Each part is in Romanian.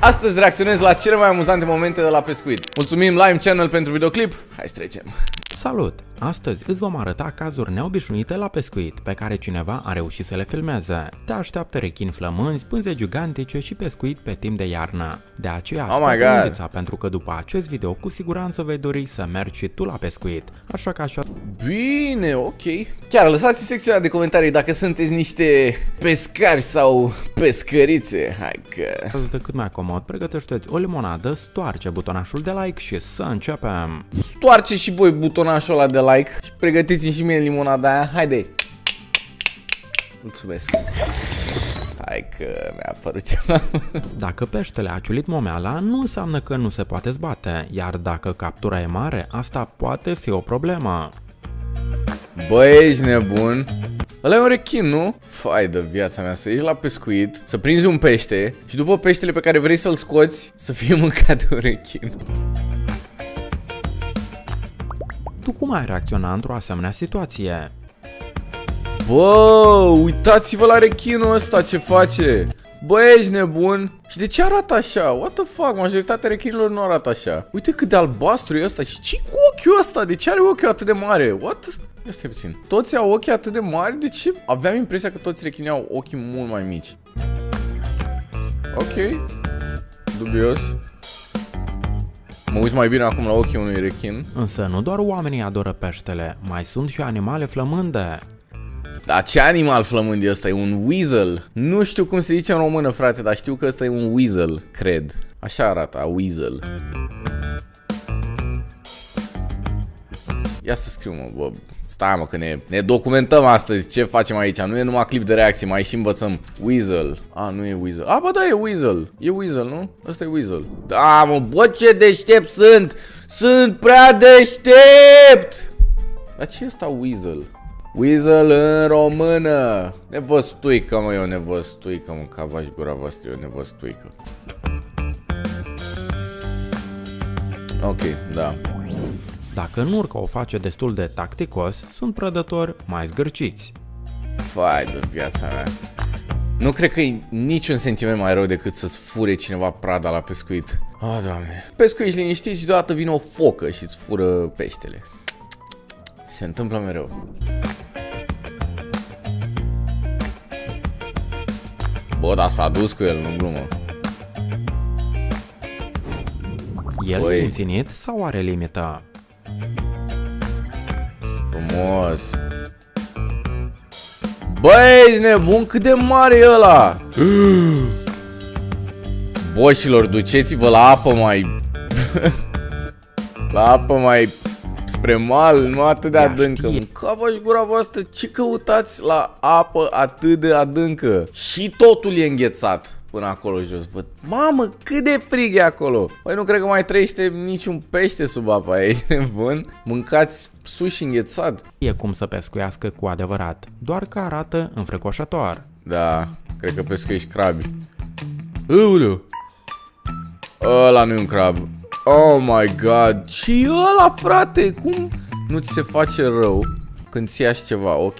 Astăzi reacționez la cele mai amuzante momente de la pescuit. Mulțumim Lime Channel pentru videoclip. Hai să trecem. Salut! Astăzi îți vom arăta cazuri neobișnuite la pescuit pe care cineva a reușit să le filmeze. Te așteaptă rechini flămânzi, pânze gigantice și pescuit pe timp de iarnă. De aceea scoate mândrița, pentru că după acest video cu siguranță vei dori să mergi și tu la pescuit. Așa că așa... Bine, ok. Chiar lăsați în secțiunea de comentarii dacă sunteți niște pescari sau pescărițe. Hai că... de cât mai comod, pregătește-ți o limonadă, stoarce butonașul de like și să începem. Stoarce și voi butonașul ăla de like și pregătiți-mi și mie limonada aia. Haide! Mulțumesc! Hai că mi-a apărut ceva. Dacă peștele a ciulit momeala, nu înseamnă că nu se poate zbate, iar dacă captura e mare, asta poate fi o problemă. Băi, ești nebun? Ăla e un rechin, nu? Fai de viața mea, să ieși la pescuit, să prinzi un pește și după peștele pe care vrei să-l scoți, să fie mâncat de un rechin. Tu cum ai reacționa într-o asemenea situație? Bă, uitați-vă la rechinul ăsta ce face. Bă, ești nebun? Și de ce arată așa? What the fuck? Majoritatea rechinilor nu arată așa. Uite cât de albastru e ăsta. Și ce cu ochiul ăsta? De ce are ochiul atât de mare? What? Ia stai puțin. Toți au ochii atât de mari? De ce? Aveam impresia că toți rechinii au ochii mult mai mici. Ok. Dubios. Mă uit mai bine acum la ochii unui rechin. Însă nu doar oamenii adoră peștele, mai sunt și animale flămânde. Dar ce animal flămând e ăsta? E un weasel. Nu știu cum se zice în română, frate, dar știu că ăsta e un weasel, cred. Așa arată, a weasel. Ia să scriu, mă, bă. Stai, mă, că ne documentăm astăzi. Ce facem aici? Nu e numai clip de reacție, mai și învățăm. Weasel. A, nu e weasel. A, bă, da, e weasel. E weasel, nu? Ăsta e weasel. Da, mă, bă, ce deștept sunt! Sunt prea deștept! Dar ce e ăsta weasel? Weasel în română. Nevăstuică, mă, e o nevăstuică, mă, cavaș gura voastră, e o nevăstuică. Ok, da. Dacă nurca o face destul de tacticos, sunt prădători mai zgârciți. Fai de viața mea. Nu cred că e niciun sentiment mai rău decât să-ți fure cineva prada la pescuit. Oh, Doamne. Pescuiești liniștit și deodată vine o focă și îți fură peștele. Se întâmplă mereu. Bă, dar s-a dus cu el, nu glumă. El e infinit sau are limită? Frumos. Băi, ești nebun? Cât de mare e ăla? Boșilor, duceți-vă la apă mai... la apă mai... spre mal, nu atât de adâncă. Mâncava-și gura voastră, ce căutați la apă atât de adâncă? Și totul e înghețat până acolo jos. Văd, mamă, cât de frig e acolo. Păi nu cred că mai trăiește niciun pește sub apa aici, nebun. Mâncați sushi înghețat. E cum să pescuiască cu adevărat, doar că arată înfricoșător. Da, cred că pescuiești crabi. Ăuleu. Ăla nu e un crab. Oh my god. Și ăla, frate, cum nu ți se face rău când ți iași ceva? Ok.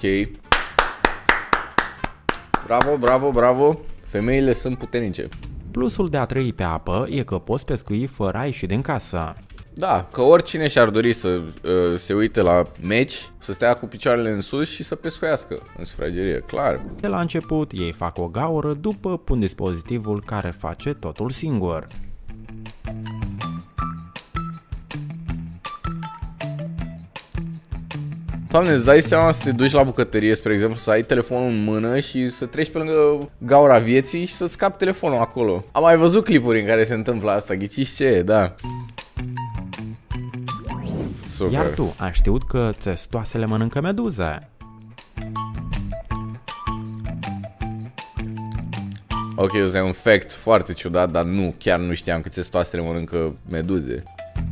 Bravo, bravo, bravo. Femeile sunt puternice. Plusul de a trăi pe apă e că poți pescui fără a ieși din casă. Da, că oricine și-ar dori să se uite la meci, să stea cu picioarele în sus și să pescuiască în sufragerie, clar. De la început ei fac o gaură, după pun dispozitivul care face totul singur. Doamne, îți dai seama să te duci la bucătărie, spre exemplu, să ai telefonul în mână și să treci pe lângă gaura vieții și să-ți scapi telefonul acolo. Am mai văzut clipuri în care se întâmplă asta, ghiciți ce e, da. Super. Iar tu, ai știut că țestoasele mănâncă meduze? Ok, ăsta e un fact foarte ciudat, dar nu, chiar nu știam că țestoasele mănâncă meduze.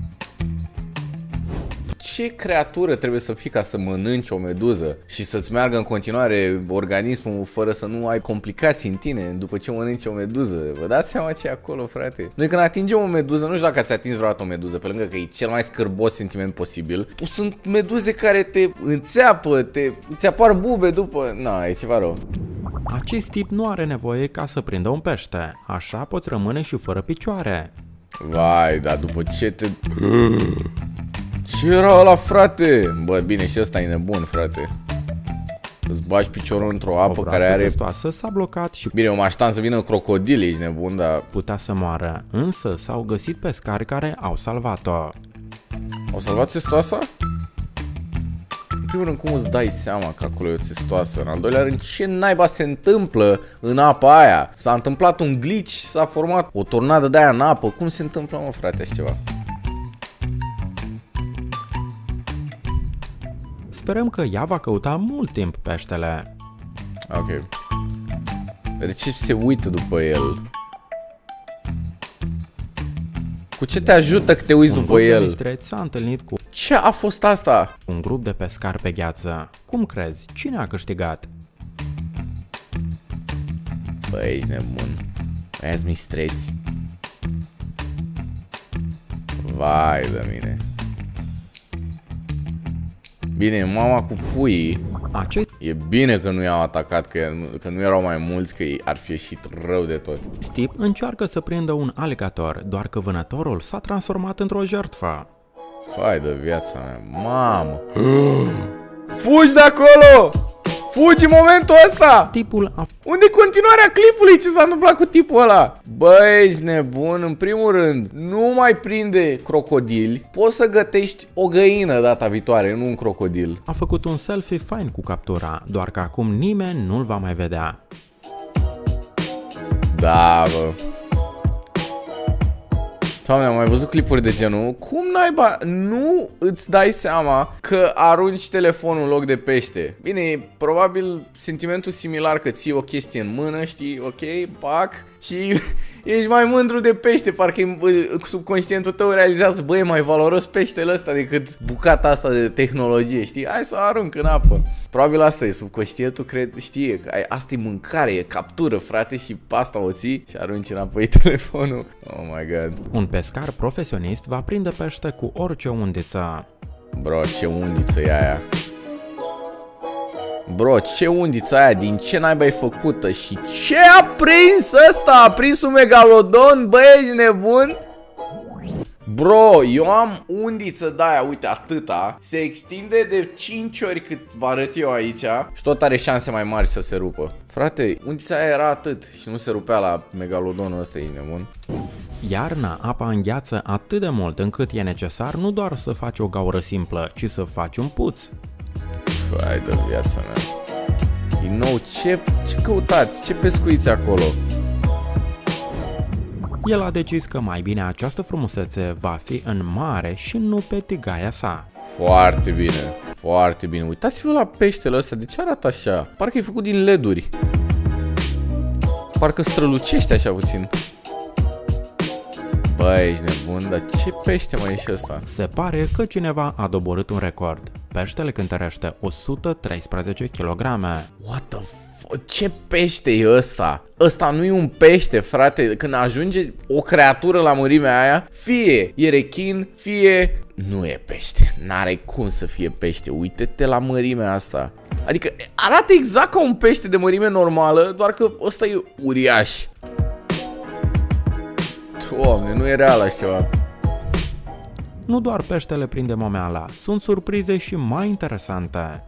Ce creatură trebuie să fii ca să mănânci o meduză și să-ți meargă în continuare organismul fără să nu ai complicații în tine după ce mănânci o meduză? Vă dați seama ce e acolo, frate? Noi când atingem o meduză, nu știu dacă ați atins vreodată o meduză, pe lângă că e cel mai scârbos sentiment posibil, sunt meduze care te înțeapă, îți apar bube după... Na, e ceva rău. Acest tip nu are nevoie ca să prindă un pește, așa poți rămâne și fără picioare. Vai, dar după ce te... Ce era ăla, frate? Bă, bine, și ăsta e nebun, frate. Îți bagi piciorul într-o apă care are... testoasă s-a blocat și... Bine, eu mă așteptam să vină crocodile, ești nebun, dar... putea să moară, însă s-au găsit pescari care au salvat-o. Au salvat țestoasa? În primul rând, cum îți dai seama că acolo e o țestoasă? În al doilea rând, ce naiba se întâmplă în apa aia? S-a întâmplat un glitch, s-a format o tornadă de aia în apă. Cum se întâmplă, mă, frate, așa ceva? Sperăm că ea va căuta mult timp peștele. Ok. De ce se uită după el? Cu ce te ajută că te uiți după el? S-a întâlnit cu... Ce a fost asta? Un grup de pescari pe gheață. Cum crezi? Cine a câștigat? Băi, ești nebun. Aia-s mistreți. Vai de mine. Bine, mama cu puii. E bine că nu i-au atacat, că nu erau mai mulți, că ar fi ieșit rău de tot. Steve încearcă să prindă un aligator, doar că vânătorul s-a transformat într-o jertfă. Fai de viața mea, mamă. Fugi de acolo! Fugi în momentul ăsta! Tipul a... Unde-i continuarea clipului? Ce s-a întâmplat cu tipul ăla? Băi, ești nebun. În primul rând, nu mai prinde crocodili. Poți să gătești o găină data viitoare, nu un crocodil. A făcut un selfie fain cu captura, doar că acum nimeni nu-l va mai vedea. Da, bă. Doamne, am mai văzut clipuri de genul. Cum naiba nu îți dai seama că arunci telefonul în loc de pește? Bine, probabil sentimentul similar că ții o chestie în mână, știi, ok, pac, și ești mai mândru de pește. Parcă subconștientul tău realizează, băi, e mai valoros peștele ăsta decât bucata asta de tehnologie, știi? Hai să arunc în apă. Probabil asta e, subconștientul știe că asta e mâncare, e captură, frate, și asta o ții și arunci înapoi telefonul. Oh my god. Un pescar profesionist va prinde pește cu orice undiță. Bro, ce undiță e aia? Bro, ce undiță aia? Din ce naiba e făcută? Și ce a prins ăsta? A prins un megalodon? Băi, ești nebun? Bro, eu am undiță de aia, uite, atâta. Se extinde de 5 ori cât vă arăt eu aici și tot are șanse mai mari să se rupă. Frate, undița aia era atât și nu se rupea la megalodonul ăsta, e nebun. Iarna, apa îngheață atât de mult încât e necesar nu doar să faci o gaură simplă, ci să faci un puț. Fai de viața mea. Din nou, ce căutați? Ce pescuiți acolo? El a decis că mai bine această frumusețe va fi în mare și nu pe tigaia sa. Foarte bine, foarte bine. Uitați-vă la peștele ăsta, de ce arată așa? Parcă e făcut din LED-uri. Parcă strălucește așa puțin. Băi, ești nebun, dar ce pește mai e și ăsta? Se pare că cineva a doborât un record. Peștele cântărește 113 kg. What the fuck? Ce pește e ăsta? Ăsta nu e un pește, frate. Când ajunge o creatură la mărimea aia, fie e rechin, fie nu e pește. N-are cum să fie pește. Uite-te la mărimea asta. Adică arată exact ca un pește de mărime normală, doar că ăsta e uriaș. Doamne, nu e real așa ceva. Nu doar peștele prinde momeala, sunt surprize și mai interesante.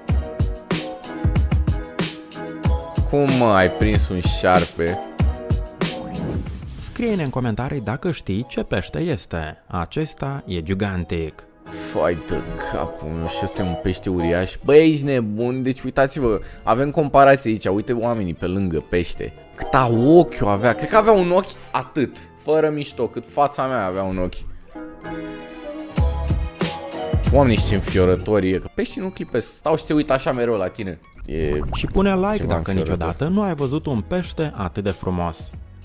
Cum ai prins un șarpe? Scrie-ne în comentarii dacă știi ce pește este. Acesta e gigantic. Fai de capul meu, și ăsta e un pește uriaș. Băi, ești nebun, deci uitați-vă, avem comparație aici, uite oamenii pe lângă pește. Câta ochi o avea, cred că avea un ochi atât, fără mișto, cât fața mea avea un ochi. Oamenii știi înfiorători e, că peștii nu clipesc, stau și se uită așa mereu la tine. Și pune like dacă niciodată nu ai văzut un pește atât de frumos.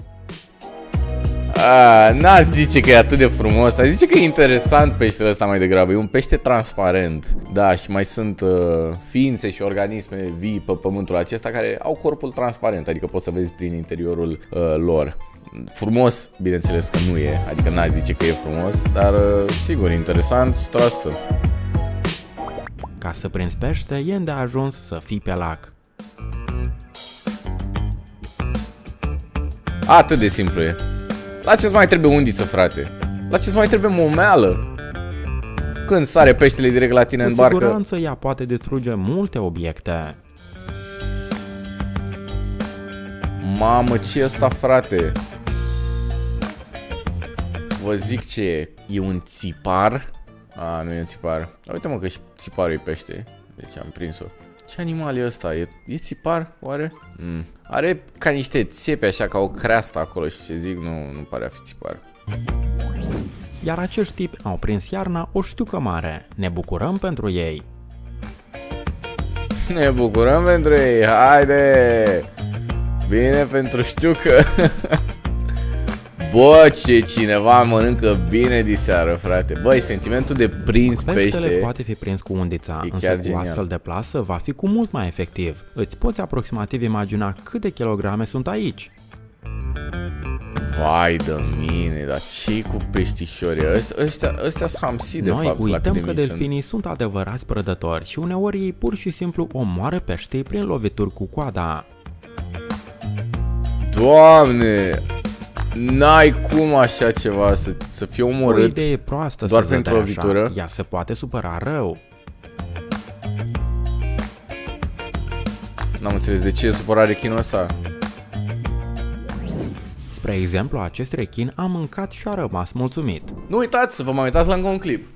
N-aș zice că e atât de frumos, aș zice că e interesant peștele ăsta mai degrabă. E un pește transparent. Da, și mai sunt ființe și organisme vii pe pământul acesta care au corpul transparent, adică poți să vezi prin interiorul lor. Frumos, bineînțeles că nu e, adică n-aș zice că e frumos, dar sigur, interesant 100%. Ca să prinzi pește, e îndeajuns să fii pe lac. Atât de simplu e. La ce-ți mai trebuie undiță, frate? La ce-ți mai trebuie momeală? Când sare peștele direct la tine în barcă... Cu siguranță ea poate distruge multe obiecte. Mamă, ce e ăsta, frate? Vă zic ce e. E un țipar? A, nu e un țipar. Uite mă că și țiparul e pește. Deci am prins-o. Ce animal e ăsta? E țipar, oare? Are ca niște țepe așa, ca o creastă acolo și ce zic, nu pare a fi țipar. Iar acești tipi au prins iarna o știucă mare. Ne bucurăm pentru ei. Ne bucurăm pentru ei, haide! Bine pentru știucă. Bă, ce cineva mănâncă bine diseară, frate. Băi, sentimentul de prins Peștele pește poate fi prins cu undița, însă cu genial. astfel de plasă va fi cu mult mai efectiv. Îți poți aproximativ imagina câte kilograme sunt aici. Vai de mine, dar ce-i cu peștișorii? Ăstea sunt hamsi de Noi fapt. uităm la că delfinii sunt adevărați prădători și uneori ei pur și simplu omoară peștii prin lovituri cu coada. Doamne! N-ai cum așa ceva să fie omorât. O idee proastă doar să pentru lovitură. așa. Ea se poate supăra rău. N-am înțeles de ce e supărat rechinul ăsta. Spre exemplu, acest rechin a mâncat și a rămas mulțumit. Nu uitați să vă mai uitați la încă un clip.